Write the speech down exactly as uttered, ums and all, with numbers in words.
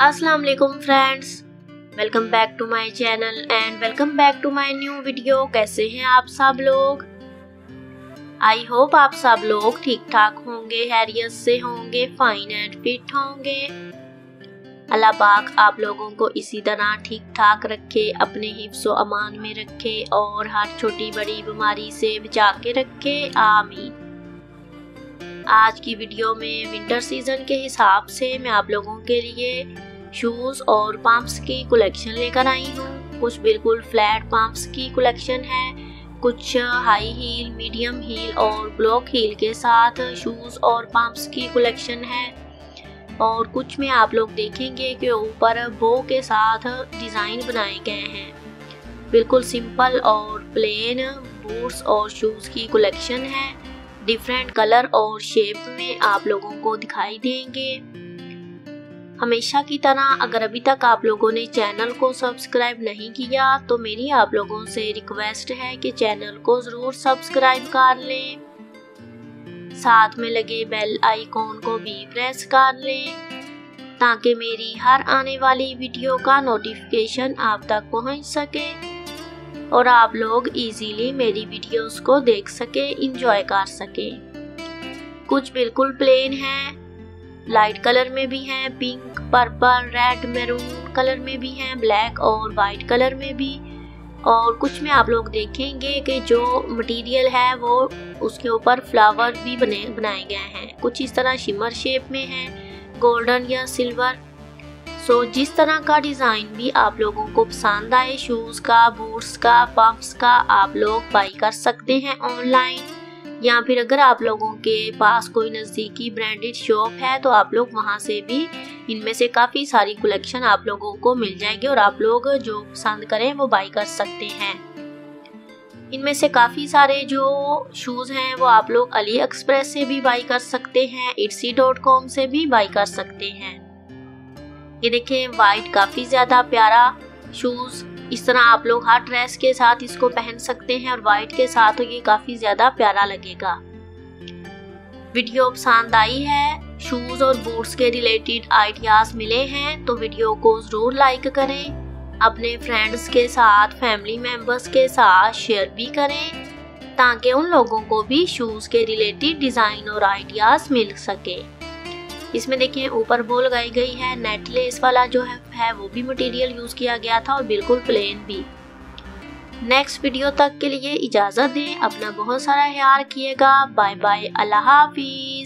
अस्सलाम वालेकुम friends, welcome back to my channel and welcome back to my new video. कैसे हैं आप सब लोग? आई होप आप सब लोग ठीक ठाक होंगे, हैरियत से होंगे, फाइन एंड फिट होंगे। अल्लाह पाक आप लोगों को इसी तरह ठीक ठाक रखे, अपने हिफ्ज़ो अमान में रखे और हर छोटी बड़ी बीमारी से बचा के रखे, आमीन। आज की वीडियो में विंटर सीजन के हिसाब से मैं आप लोगों के लिए शूज़ और पम्प्स की कलेक्शन लेकर आई हूँ। कुछ बिल्कुल फ्लैट पम्प्स की कलेक्शन है, कुछ हाई हील, मीडियम हील और ब्लॉक हील के साथ शूज़ और पम्प्स की कलेक्शन है। और कुछ में आप लोग देखेंगे कि ऊपर बो के साथ डिज़ाइन बनाए गए हैं। बिल्कुल सिंपल और प्लेन बूट्स और शूज़ की कलेक्शन है। डिफरेंट कलर और शेप में आप लोगों को दिखाई देंगे। हमेशा की तरह अगर अभी तक आप लोगों ने चैनल को सब्सक्राइब नहीं किया तो मेरी आप लोगों से रिक्वेस्ट है कि चैनल को ज़रूर सब्सक्राइब कर लें, साथ में लगे बेल आइकॉन को भी प्रेस कर लें ताकि मेरी हर आने वाली वीडियो का नोटिफिकेशन आप तक पहुंच सके और आप लोग इजीली मेरी वीडियोस को देख सके, इंजॉय कर सके। कुछ बिल्कुल प्लेन हैं, लाइट कलर में भी हैं, pink, purple, red, maroon colour में भी हैं, ब्लैक और वाइट कलर में भी। और कुछ में आप लोग देखेंगे कि जो मटेरियल है वो उसके ऊपर फ्लावर भी बने बनाए गए हैं। कुछ इस तरह शिमर शेप में है, गोल्डन या सिल्वर। सो so, जिस तरह का डिज़ाइन भी आप लोगों को पसंद आए, शूज़ का, बूट्स का, पम्प्स का, आप लोग बाई कर सकते हैं ऑनलाइन, या फिर अगर आप लोगों के पास कोई नज़दीकी ब्रांडेड शॉप है तो आप लोग वहां से भी इनमें से काफ़ी सारी कलेक्शन आप लोगों को मिल जाएगी और आप लोग जो पसंद करें वो बाई कर सकते हैं। इनमें से काफ़ी सारे जो शूज़ हैं वो आप लोग अली एक्सप्रेस से भी बाई कर सकते हैं, इट्सी डॉट कॉम से भी बाई कर सकते हैं। ये देखें, वाइट काफ़ी ज़्यादा प्यारा शूज़, इस तरह आप लोग हर ड्रेस के साथ इसको पहन सकते हैं और वाइट के साथ तो ये काफ़ी ज़्यादा प्यारा लगेगा। वीडियो पसंद आई है, शूज़ और बूट्स के रिलेटेड आइडियाज़ मिले हैं तो वीडियो को ज़रूर लाइक करें, अपने फ्रेंड्स के साथ, फैमिली मेम्बर्स के साथ शेयर भी करें ताकि उन लोगों को भी शूज़ के रिलेटेड डिज़ाइन और आइडियाज़ मिल सके। इसमें देखिए ऊपर बो लगाई गई है, नेट लेस वाला जो है, है वो भी मटेरियल यूज़ किया गया था और बिल्कुल प्लेन भी। नेक्स्ट वीडियो तक के लिए इजाज़त दें, अपना बहुत सारा ख्याल रखिएगा। बाय बाय, अल्लाह हाफिज़।